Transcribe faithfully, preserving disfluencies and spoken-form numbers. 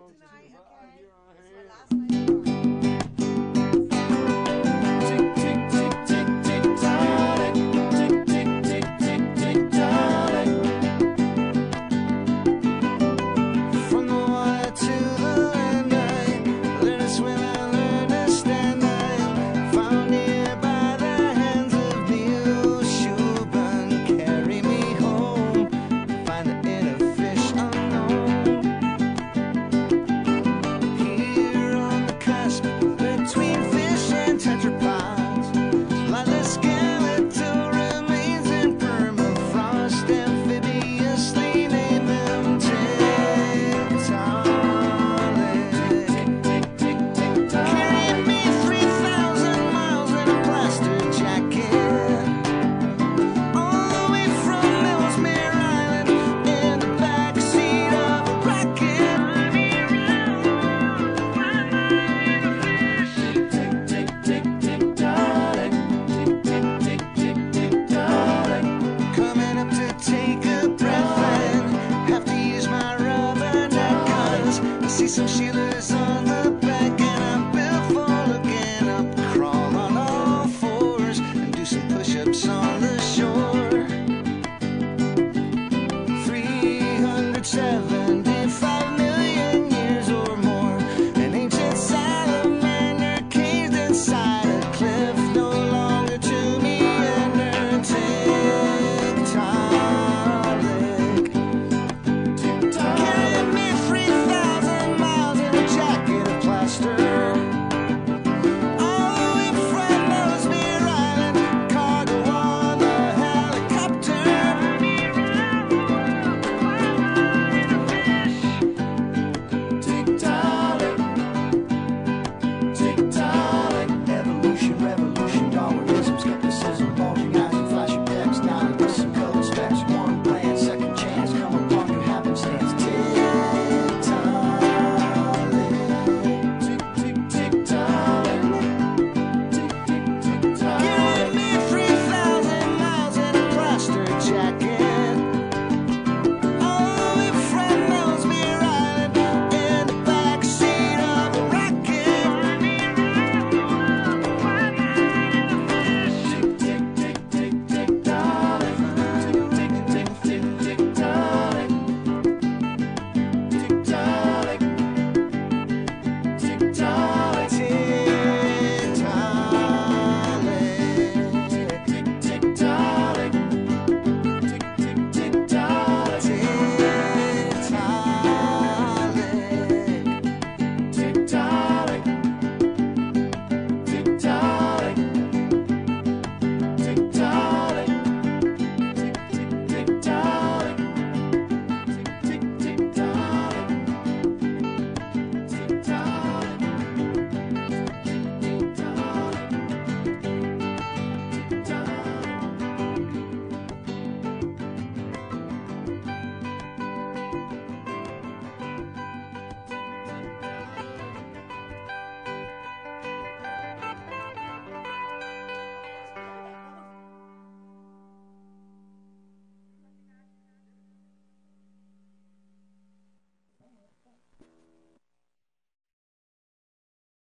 tonight, okay? It's my last night. Tick, tick, tick, tick, tick-tock. Tick, tick, tick, tick, tick-tock. From the water to the land, I learned to swim, I learned to stand. I found here by the hands of the ocean, carry me home, find the inner fish unknown. Here on the cusp between fish and tetrapods lie the skeletal remains in permafrost, amphibiously name them Tiktaalik. Carry me three thousand miles in a plaster jacket, all the way from Ellesmere Island in the backseat of a rocket. Tick, tick, tick, tick-tock. Tick, tick, tick, tick, tick-tock. Coming up to take a breath and have to use my rubber neck, 'cause I see some Sheilas on the back and I'm built for looking up. Crawl on all fours and do some push-ups on the shore. three hundred seven